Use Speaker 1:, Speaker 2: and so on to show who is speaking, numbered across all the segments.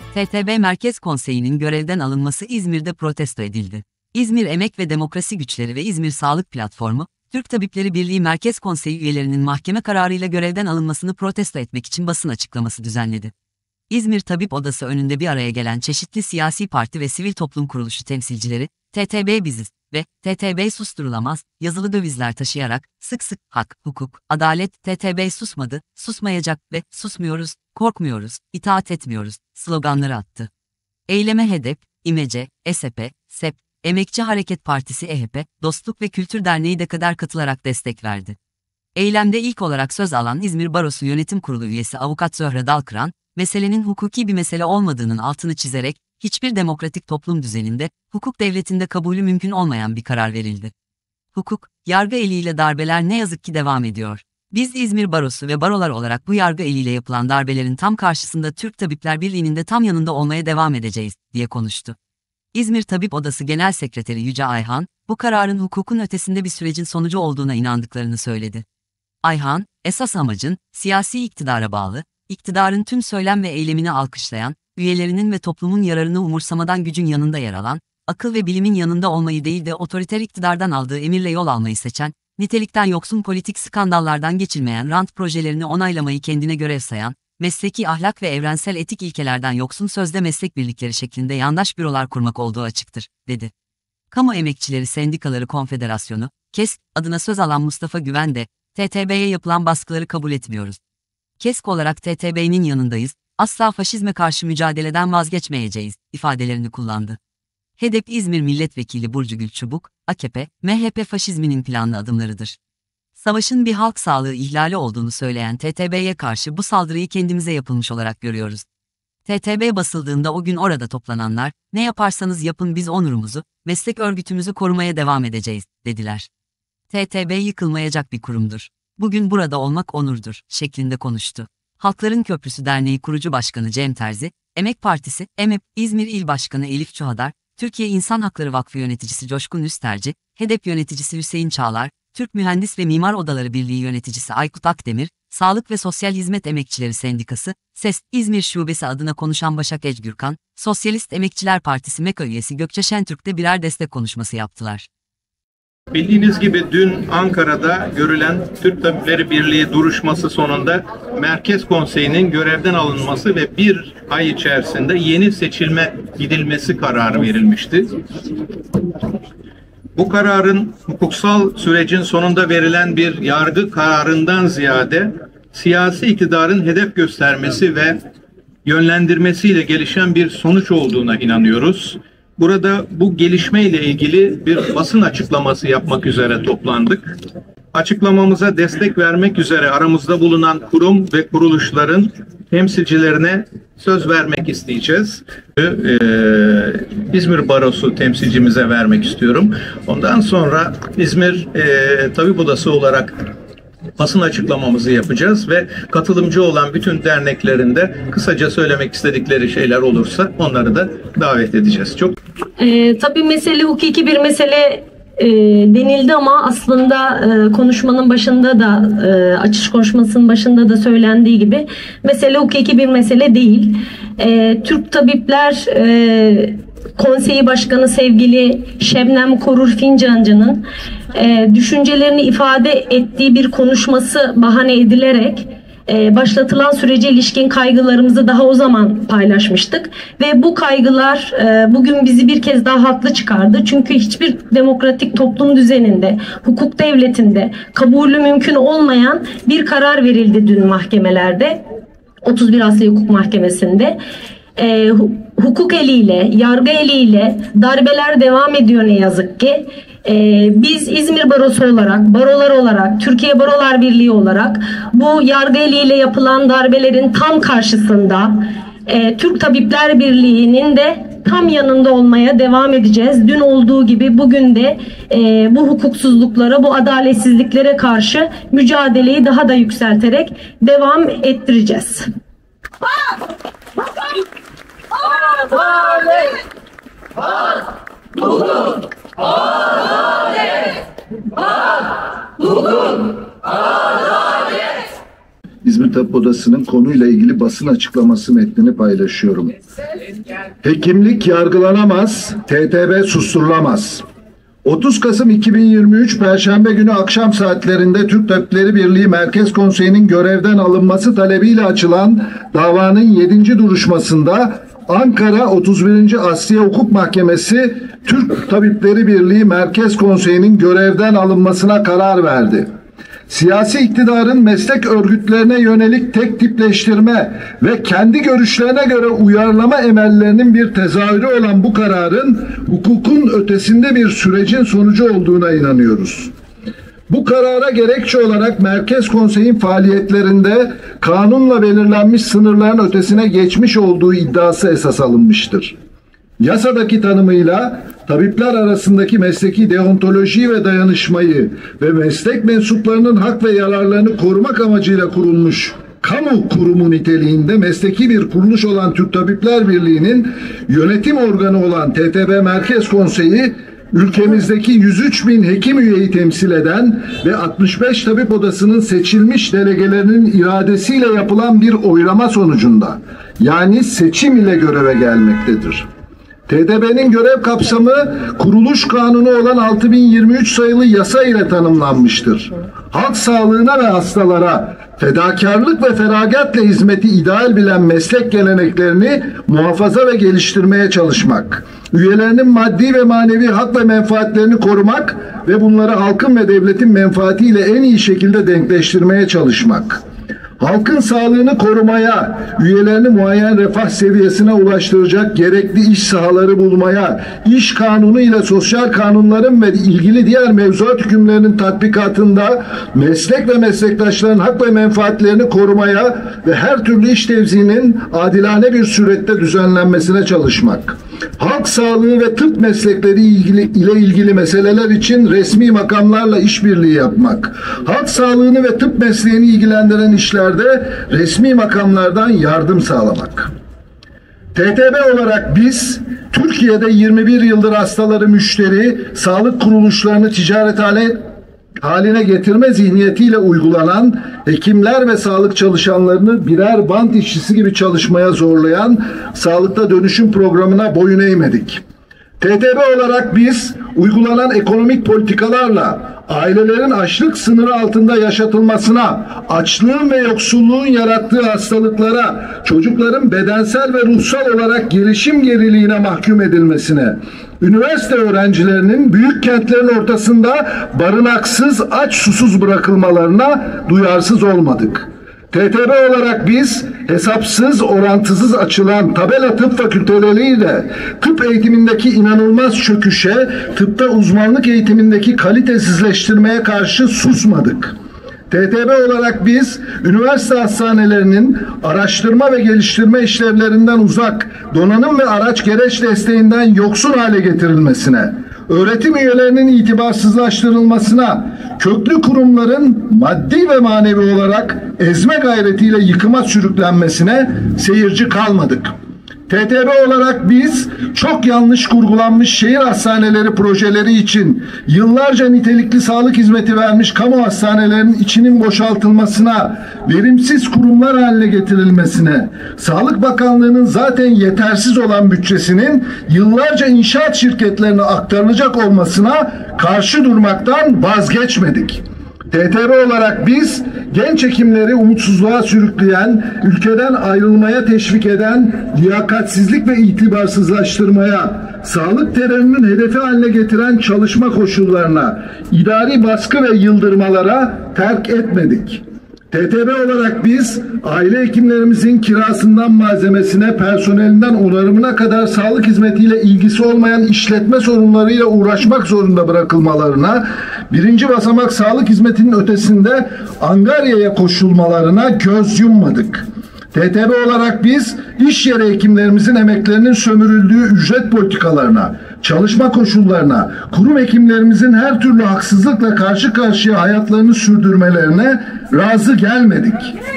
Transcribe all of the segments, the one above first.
Speaker 1: TTB Merkez Konseyi'nin görevden alınması İzmir'de protesto edildi. İzmir Emek ve Demokrasi Güçleri ve İzmir Sağlık Platformu, Türk Tabipleri Birliği Merkez Konseyi üyelerinin mahkeme kararıyla görevden alınmasını protesto etmek için basın açıklaması düzenledi. İzmir Tabip Odası önünde bir araya gelen çeşitli siyasi parti ve sivil toplum kuruluşu temsilcileri, TTB biziz ve TTB susturulamaz yazılı dövizler taşıyarak sık sık hak, hukuk, adalet, TTB susmadı, susmayacak ve susmuyoruz, korkmuyoruz, itaat etmiyoruz sloganları attı. Eyleme HDP, İMECE, ESEP, SEP, Emekçi Hareket Partisi EHP, Dostluk ve Kültür Derneği de kadar katılarak destek verdi. Eylemde ilk olarak söz alan İzmir Barosu Yönetim Kurulu üyesi Avukat Zöhre Dalkıran, meselenin hukuki bir mesele olmadığının altını çizerek, hiçbir demokratik toplum düzeninde, hukuk devletinde kabulü mümkün olmayan bir karar verildi. Hukuk, yargı eliyle darbeler ne yazık ki devam ediyor. Biz İzmir Barosu ve barolar olarak bu yargı eliyle yapılan darbelerin tam karşısında Türk Tabipler Birliği'nin de tam yanında olmaya devam edeceğiz, diye konuştu. İzmir Tabip Odası Genel Sekreteri Yüce Ayhan, bu kararın hukukun ötesinde bir sürecin sonucu olduğuna inandıklarını söyledi. Ayhan, esas amacın, siyasi iktidara bağlı, iktidarın tüm söylem ve eylemini alkışlayan, üyelerinin ve toplumun yararını umursamadan gücün yanında yer alan, akıl ve bilimin yanında olmayı değil de otoriter iktidardan aldığı emirle yol almayı seçen, nitelikten yoksun politik skandallardan geçilmeyen rant projelerini onaylamayı kendine görev sayan, mesleki ahlak ve evrensel etik ilkelerden yoksun sözde meslek birlikleri şeklinde yandaş bürolar kurmak olduğu açıktır, dedi. Kamu Emekçileri Sendikaları Konfederasyonu, KESK, adına söz alan Mustafa Güven de, TTB'ye yapılan baskıları kabul etmiyoruz. KESK olarak TTB'nin yanındayız, asla faşizme karşı mücadeleden vazgeçmeyeceğiz, ifadelerini kullandı. HDP İzmir Milletvekili Burcu Gülçubuk, AKP, MHP faşizminin planlı adımlarıdır. Savaşın bir halk sağlığı ihlali olduğunu söyleyen TTB'ye karşı bu saldırıyı kendimize yapılmış olarak görüyoruz. TTB basıldığında o gün orada toplananlar, ne yaparsanız yapın biz onurumuzu, meslek örgütümüzü korumaya devam edeceğiz, dediler. TTB yıkılmayacak bir kurumdur. Bugün burada olmak onurdur, şeklinde konuştu. Halkların Köprüsü Derneği Kurucu Başkanı Cem Terzi, Emek Partisi, EMEP, İzmir İl Başkanı Elif Çuhadar, Türkiye İnsan Hakları Vakfı Yöneticisi Coşkun Üsterci, HDP Yöneticisi Hüseyin Çağlar, Türk Mühendis ve Mimar Odaları Birliği Yöneticisi Aykut Akdemir, Sağlık ve Sosyal Hizmet Emekçileri Sendikası, SES, İzmir Şubesi adına konuşan Başak Ecgürkan, Sosyalist Emekçiler Partisi MEKA üyesi Gökçe Şentürk de birer destek konuşması yaptılar.
Speaker 2: Bildiğiniz gibi dün Ankara'da görülen Türk Tabipleri Birliği duruşması sonunda Merkez Konseyi'nin görevden alınması ve bir ay içerisinde yeni seçilme gidilmesi kararı verilmişti. Bu kararın hukuksal sürecin sonunda verilen bir yargı kararından ziyade siyasi iktidarın hedef göstermesi ve yönlendirmesiyle gelişen bir sonuç olduğuna inanıyoruz. Burada bu gelişmeyle ilgili bir basın açıklaması yapmak üzere toplandık. Açıklamamıza destek vermek üzere aramızda bulunan kurum ve kuruluşların temsilcilerine söz vermek isteyeceğiz. İzmir Barosu temsilcimize vermek istiyorum. Ondan sonra İzmir Tabip Odası olarak basın açıklamamızı yapacağız ve katılımcı olan bütün derneklerinde kısaca söylemek istedikleri şeyler olursa onları da davet edeceğiz.
Speaker 3: Tabii mesele hukuki bir mesele denildi ama aslında konuşmanın başında da açış konuşmasının başında da söylendiği gibi mesele hukuki bir mesele değil. Türk Tabipler Konseyi Başkanı sevgili Şebnem Korur Fincancı'nın düşüncelerini ifade ettiği bir konuşması bahane edilerek başlatılan sürece ilişkin kaygılarımızı daha o zaman paylaşmıştık ve bu kaygılar bugün bizi bir kez daha haklı çıkardı. Çünkü hiçbir demokratik toplum düzeninde, hukuk devletinde kabulü mümkün olmayan bir karar verildi dün mahkemelerde. 31 Asliye Hukuk Mahkemesi'nde. Hukuk eliyle, yargı eliyle darbeler devam ediyor ne yazık ki. Biz İzmir Barosu olarak, barolar olarak, Türkiye Barolar Birliği olarak bu yargı eliyle yapılan darbelerin tam karşısında Türk Tabipler Birliği'nin de tam yanında olmaya devam edeceğiz. Dün olduğu gibi bugün de bu hukuksuzluklara, bu adaletsizliklere karşı mücadeleyi daha da yükselterek devam ettireceğiz.
Speaker 4: Adalet! Hak, hukuk, adalet! Hak, hukuk, adalet!
Speaker 5: İzmir Tabip Odası'nın konuyla ilgili basın açıklaması metnini paylaşıyorum. Hekimlik yargılanamaz, TTB susturulamaz. 30 Kasım 2023 Perşembe günü akşam saatlerinde Türk Tabipleri Birliği Merkez Konseyi'nin görevden alınması talebiyle açılan davanın 7. duruşmasında Ankara 31. Asliye Hukuk Mahkemesi Türk Tabipleri Birliği Merkez Konseyi'nin görevden alınmasına karar verdi. Siyasi iktidarın meslek örgütlerine yönelik tek tipleştirme ve kendi görüşlerine göre uyarlama emellerinin bir tezahürü olan bu kararın hukukun ötesinde bir sürecin sonucu olduğuna inanıyoruz. Bu karara gerekçe olarak Merkez Konsey'in faaliyetlerinde kanunla belirlenmiş sınırların ötesine geçmiş olduğu iddiası esas alınmıştır. Yasadaki tanımıyla tabipler arasındaki mesleki deontolojiyi ve dayanışmayı ve meslek mensuplarının hak ve yararlarını korumak amacıyla kurulmuş kamu kurumu niteliğinde mesleki bir kuruluş olan Türk Tabipler Birliği'nin yönetim organı olan TTB Merkez Konseyi, ülkemizdeki 103 bin hekim üyeyi temsil eden ve 65 tabip odasının seçilmiş delegelerinin iradesiyle yapılan bir oylama sonucunda, yani seçim ile göreve gelmektedir. TTB'nin görev kapsamı kuruluş kanunu olan 6023 sayılı yasa ile tanımlanmıştır. Halk sağlığına ve hastalara fedakarlık ve feragatla hizmeti ideal bilen meslek geleneklerini muhafaza ve geliştirmeye çalışmak, üyelerinin maddi ve manevi hak ve menfaatlerini korumak ve bunları halkın ve devletin menfaatiyle en iyi şekilde denkleştirmeye çalışmak, halkın sağlığını korumaya, üyelerini muayyen refah seviyesine ulaştıracak gerekli iş sahaları bulmaya, iş kanunu ile sosyal kanunların ve ilgili diğer mevzuat hükümlerinin tatbikatında meslek ve meslektaşların hak ve menfaatlerini korumaya ve her türlü iş tevziğinin adilane bir surette düzenlenmesine çalışmak, halk sağlığı ve tıp meslekleri ile ilgili meseleler için resmi makamlarla işbirliği yapmak, halk sağlığını ve tıp mesleğini ilgilendiren işlerde resmi makamlardan yardım sağlamak. TTB olarak biz Türkiye'de 21 yıldır hastaları müşteri, sağlık kuruluşlarını ticaret haline getirme zihniyetiyle uygulanan, hekimler ve sağlık çalışanlarını birer bant işçisi gibi çalışmaya zorlayan sağlıkta dönüşüm programına boyun eğmedik. TTB olarak biz uygulanan ekonomik politikalarla ailelerin açlık sınırı altında yaşatılmasına, açlığın ve yoksulluğun yarattığı hastalıklara, çocukların bedensel ve ruhsal olarak gelişim geriliğine mahkum edilmesine, üniversite öğrencilerinin büyük kentlerin ortasında barınaksız, aç susuz bırakılmalarına duyarsız olmadık. TTB olarak biz hesapsız, orantısız açılan tabela tıp fakülteleriyle tıp eğitimindeki inanılmaz çöküşe, tıpta uzmanlık eğitimindeki kalitesizleştirmeye karşı susmadık. TTB olarak biz üniversite hastanelerinin araştırma ve geliştirme işlevlerinden uzak, donanım ve araç gereç desteğinden yoksun hale getirilmesine, öğretim üyelerinin itibarsızlaştırılmasına, köklü kurumların maddi ve manevi olarak ezme gayretiyle yıkıma sürüklenmesine seyirci kalmadık. TTB olarak biz çok yanlış kurgulanmış şehir hastaneleri projeleri için yıllarca nitelikli sağlık hizmeti vermiş kamu hastanelerinin içinin boşaltılmasına, verimsiz kurumlar haline getirilmesine, Sağlık Bakanlığı'nın zaten yetersiz olan bütçesinin yıllarca inşaat şirketlerine aktarılacak olmasına karşı durmaktan vazgeçmedik. TTB olarak biz genç hekimleri umutsuzluğa sürükleyen, ülkeden ayrılmaya teşvik eden, liyakatsizlik ve itibarsızlaştırmaya, sağlık terörünün hedefi haline getiren çalışma koşullarına, idari baskı ve yıldırmalara terk etmedik. TTB olarak biz aile hekimlerimizin kirasından malzemesine, personelinden onarımına kadar sağlık hizmetiyle ilgisi olmayan işletme sorunlarıyla uğraşmak zorunda bırakılmalarına, birinci basamak sağlık hizmetinin ötesinde angaryaya koşulmalarına göz yummadık. TTB olarak biz iş yeri hekimlerimizin emeklerinin sömürüldüğü ücret politikalarına, çalışma koşullarına, kurum hekimlerimizin her türlü haksızlıkla karşı karşıya hayatlarını sürdürmelerine razı gelmedik.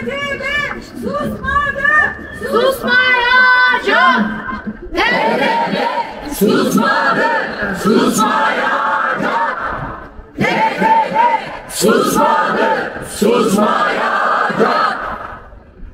Speaker 4: Susmayacak. TTB susmadı, susmayacak. TTB susmadı, susmayacak.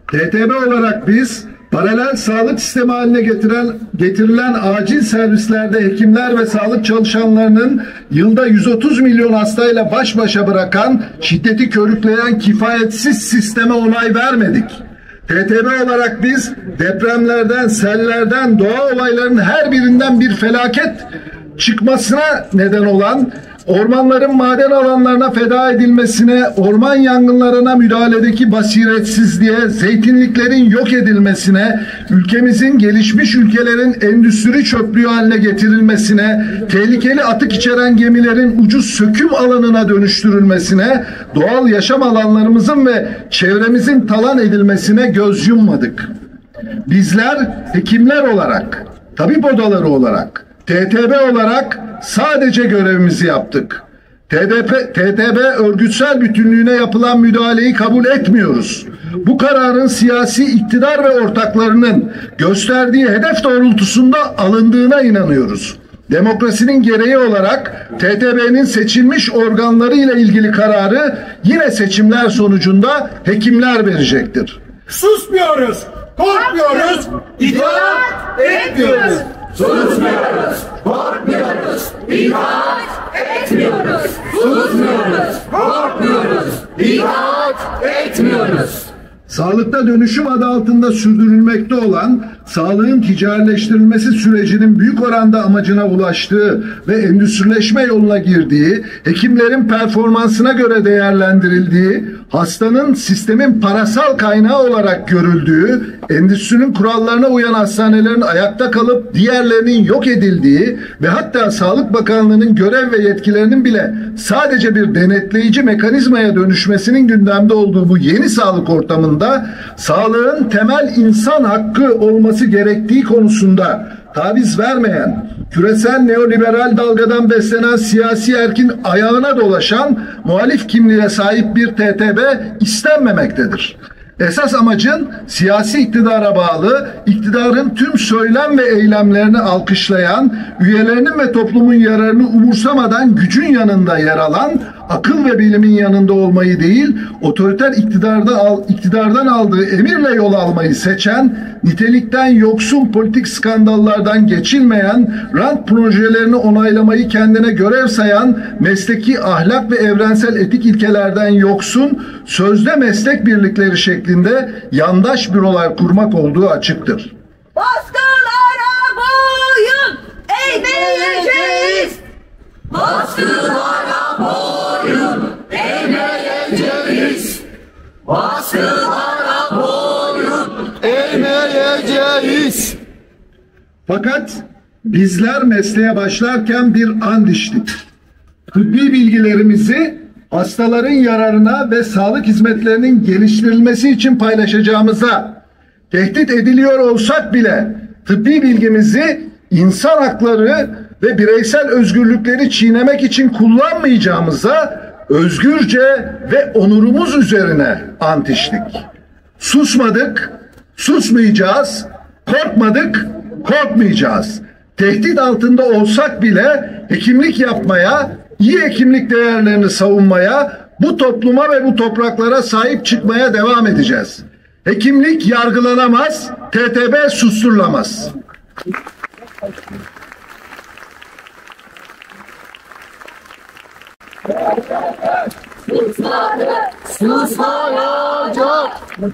Speaker 5: TTB olarak biz paralel sağlık sistemi haline getirilen acil servislerde hekimler ve sağlık çalışanlarının yılda 130 milyon hastayla baş başa bırakan, şiddeti körükleyen kifayetsiz sisteme onay vermedik. TTB olarak biz depremlerden, sellerden, doğa olaylarının her birinden bir felaket çıkmasına neden olan, ormanların maden alanlarına feda edilmesine, orman yangınlarına müdahaledeki basiretsizliğe, zeytinliklerin yok edilmesine, ülkemizin gelişmiş ülkelerin endüstri çöplüğü haline getirilmesine, tehlikeli atık içeren gemilerin ucuz söküm alanına dönüştürülmesine, doğal yaşam alanlarımızın ve çevremizin talan edilmesine göz yummadık. Bizler hekimler olarak, tabip odaları olarak, TTB olarak sadece görevimizi yaptık. TTB örgütsel bütünlüğüne yapılan müdahaleyi kabul etmiyoruz. Bu kararın siyasi iktidar ve ortaklarının gösterdiği hedef doğrultusunda alındığına inanıyoruz. Demokrasinin gereği olarak TTB'nin seçilmiş organları ile ilgili kararı yine seçimler sonucunda hekimler verecektir.
Speaker 6: Susmuyoruz, korkmuyoruz, itaat etmiyoruz.
Speaker 4: Susmuyoruz, korkmuyoruz, itaat etmiyoruz. Susmuyoruz, korkmuyoruz, itaat etmiyoruz.
Speaker 5: Sağlıkta dönüşüm adı altında sürdürülmekte olan sağlığın ticarileştirilmesi sürecinin büyük oranda amacına ulaştığı ve endüstrileşme yoluna girdiği, hekimlerin performansına göre değerlendirildiği, hastanın sistemin parasal kaynağı olarak görüldüğü, endüstrinin kurallarına uyan hastanelerin ayakta kalıp diğerlerinin yok edildiği ve hatta Sağlık Bakanlığı'nın görev ve yetkilerinin bile sadece bir denetleyici mekanizmaya dönüşmesinin gündemde olduğu bu yeni sağlık ortamında sağlığın temel insan hakkı olması gerektiği konusunda taviz vermeyen, küresel neoliberal dalgadan beslenen siyasi erkin ayağına dolaşan muhalif kimliğe sahip bir TTB istenmemektedir. Esas amacın siyasi iktidara bağlı, iktidarın tüm söylem ve eylemlerini alkışlayan, üyelerinin ve toplumun yararını umursamadan gücün yanında yer alan, akıl ve bilimin yanında olmayı değil, otoriter iktidardan aldığı emirle yol almayı seçen, nitelikten yoksun politik skandallardan geçilmeyen, rant projelerini onaylamayı kendine görev sayan, mesleki ahlak ve evrensel etik ilkelerden yoksun, sözde meslek birlikleri şeklinde yandaş bürolar kurmak olduğu açıktır.
Speaker 4: Baskılara boyun eğmeyeceğiz. Baskılara boyun eğmeyeceğiz. Baskılara boyun eğmeyeceğiz.
Speaker 5: Fakat bizler mesleğe başlarken bir and içtik. Tıbbi bilgilerimizi hastaların yararına ve sağlık hizmetlerinin geliştirilmesi için paylaşacağımıza, tehdit ediliyor olsak bile tıbbi bilgimizi insan hakları ve bireysel özgürlükleri çiğnemek için kullanmayacağımıza özgürce ve onurumuz üzerine ant içtik. Susmadık, susmayacağız, korkmadık, korkmayacağız. Tehdit altında olsak bile hekimlik yapmaya, iyi hekimlik değerlerini savunmaya, bu topluma ve bu topraklara sahip çıkmaya devam edeceğiz. Hekimlik yargılanamaz, TTB susturulamaz.
Speaker 4: Susmayacak.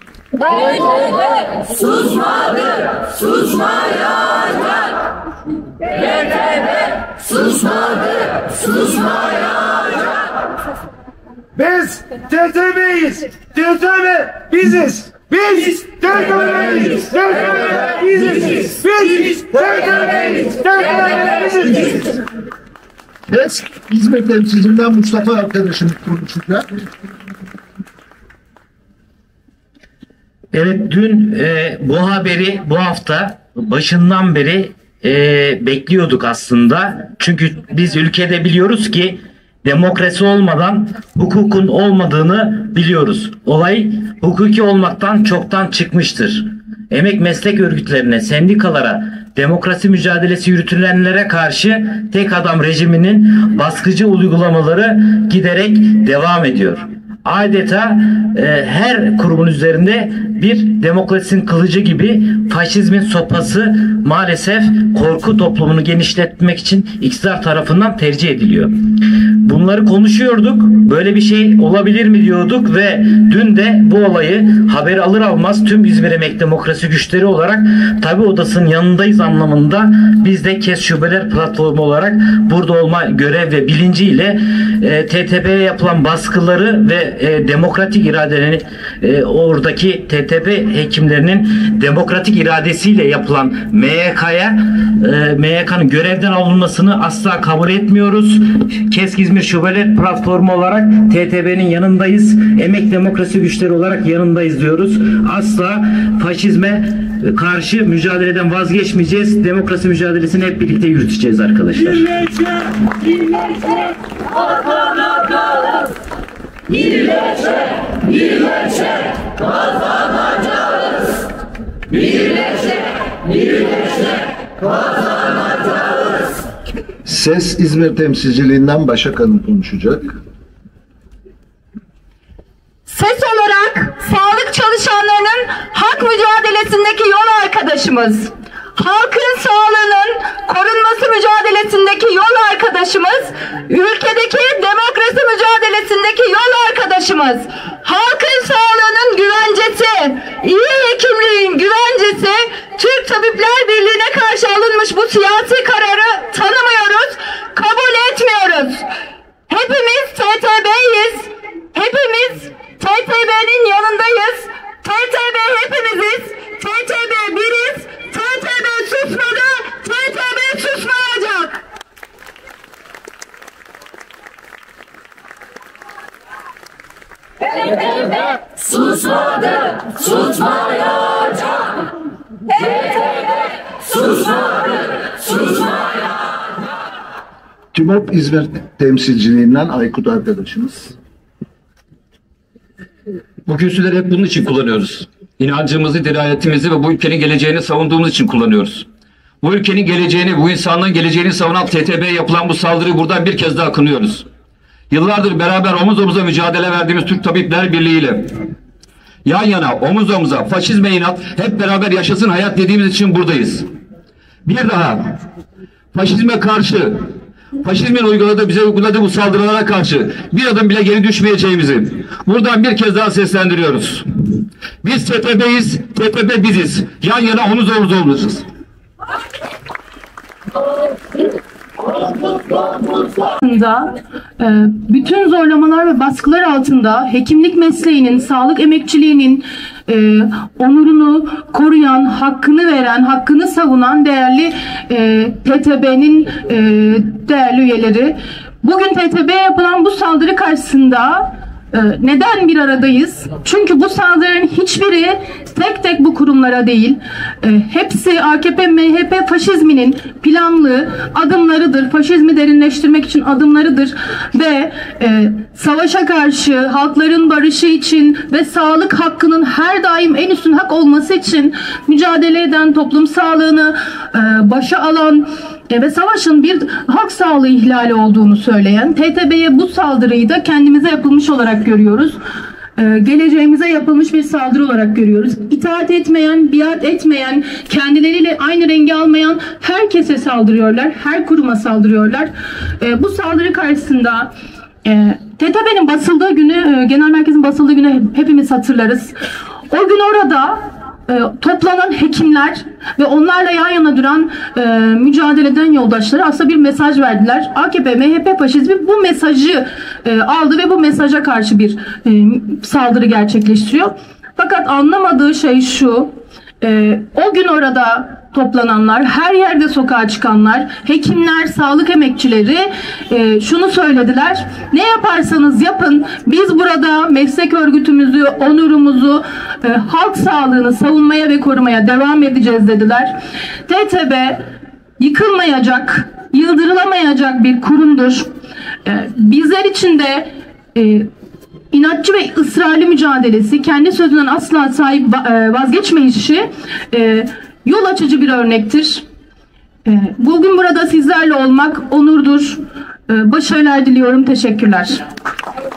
Speaker 4: TTB susmadı, susmayacak. TTB susmadı, susmayacak.
Speaker 6: Biz TTB'yiz. TTB biziz. Biz TTB'yiz. TTB biziz. Biz TTB'yiz. TTB biziz.
Speaker 5: HESK hizmet temsilcisinden Mustafa arkadaşım konuşacak.
Speaker 7: Evet, dün bu haberi bu hafta başından beri bekliyorduk aslında. Çünkü biz ülkede biliyoruz ki demokrasi olmadan hukukun olmadığını biliyoruz. Olay hukuki olmaktan çoktan çıkmıştır. Emek meslek örgütlerine, sendikalara, demokrasi mücadelesi yürütülenlere karşı tek adam rejiminin baskıcı uygulamaları giderek devam ediyor. adeta her kurumun üzerinde bir demokrasinin kılıcı gibi faşizmin sopası maalesef korku toplumunu genişletmek için iktidar tarafından tercih ediliyor. Bunları konuşuyorduk. Böyle bir şey olabilir mi diyorduk ve dün de bu olayı haber alır almaz tüm İzmir Emek Demokrasi Güçleri olarak Tabi Odası'nın yanındayız anlamında biz de KES Şubeler Platformu olarak burada olma görev ve bilinciyle TTB'ye yapılan baskıları ve demokratik iradelerini oradaki TTB hekimlerinin demokratik iradesiyle yapılan MYK'nın görevden alınmasını asla kabul etmiyoruz. KES İzmir Şubeler Platformu olarak TTB'nin yanındayız. Emek Demokrasi Güçleri olarak yanındayız diyoruz. Asla faşizme karşı mücadeleden vazgeçmeyeceğiz. Demokrasi mücadelesini hep birlikte yürüteceğiz arkadaşlar.
Speaker 4: Birleşe kazanacağız. Birleşe kazanacağız.
Speaker 5: Ses İzmir temsilciliğinden Başak Hanım konuşacak.
Speaker 8: Ses olarak sağlık çalışanlarının hak mücadelesindeki yol arkadaşımız, halkın sağlığının korunması mücadelesindeki yol arkadaşımız, ülkedeki demokrasi mücadelesindeki yol arkadaşımız, halkın sağlığının güvencesi, iyi hekimliğin güvencesi, Türk Tabipler Birliği'ne karşı alınmış bu siyasi kararı tanımıyoruz, kabul etmiyoruz. Hepimiz TTB'yiz, hepimiz TTB'nin yanındayız, TTB hepimiziz, TTB biriz, TTB susmadı, TTB susmayacak.
Speaker 4: TTB susmadı, susmayacak. TTB susmadı, susmayacak.
Speaker 5: TÜMOP İzmir temsilciliğinden Aykut arkadaşımız.
Speaker 9: Bu kürsüleri hep bunun için kullanıyoruz. İnancımızı, dirayetimizi ve bu ülkenin geleceğini savunduğumuz için kullanıyoruz. Bu ülkenin geleceğini, bu insanlığın geleceğini savunan TTB'ye yapılan bu saldırıyı buradan bir kez daha kınıyoruz. Yıllardır beraber omuz omuza mücadele verdiğimiz Türk Tabipler Birliği ile yan yana, omuz omuza, faşizme inat, hep beraber yaşasın hayat dediğimiz için buradayız. Bir daha, faşizme karşı, faşizmin bize uyguladığı bu saldırılara karşı bir adım bile geri düşmeyeceğimizi buradan bir kez daha seslendiriyoruz. Biz TTB'yiz, TTB biziz. Yan yana omuz omuz olmuşuz.
Speaker 8: Bütün zorlamalar ve baskılar altında hekimlik mesleğinin, sağlık emekçiliğinin onurunu koruyan, hakkını veren, hakkını savunan değerli TTB'nin değerli üyeleri. Bugün TTB'ye yapılan bu saldırı karşısında neden bir aradayız? Çünkü bu saldırıların hiçbiri tek tek bu kurumlara değil. Hepsi AKP, MHP faşizminin planlı adımlarıdır. Faşizmi derinleştirmek için adımlarıdır. Ve savaşa karşı, halkların barışı için ve sağlık hakkının her daim en üstün hak olması için mücadele eden, toplum sağlığını başa alan ve savaşın bir halk sağlığı ihlali olduğunu söyleyen TTB'ye bu saldırıyı da kendimize yapılmış olarak görüyoruz. Geleceğimize yapılmış bir saldırı olarak görüyoruz. İtaat etmeyen, biat etmeyen, kendileriyle aynı rengi almayan herkese saldırıyorlar, her kuruma saldırıyorlar. Bu saldırı karşısında TTB'nin basıldığı günü, genel merkezin basıldığı günü hepimiz hatırlarız. O gün orada toplanan hekimler ve onlarla yan yana duran mücadele eden yoldaşları aslında bir mesaj verdiler. AKP, MHP faşizmi bu mesajı aldı ve bu mesaja karşı bir saldırı gerçekleştiriyor. Fakat anlamadığı şey şu, o gün orada toplananlar, her yerde sokağa çıkanlar, hekimler, sağlık emekçileri şunu söylediler: ne yaparsanız yapın, biz burada meslek örgütümüzü, onurumuzu, halk sağlığını savunmaya ve korumaya devam edeceğiz dediler. TTB yıkılmayacak, yıldırılamayacak bir kurumdur. Bizler için de inatçı ve ısrarlı mücadelesi, kendi sözünden asla vazgeçmeyişi yol açıcı bir örnektir. Bugün burada sizlerle olmak onurdur. Başarılar diliyorum. Teşekkürler.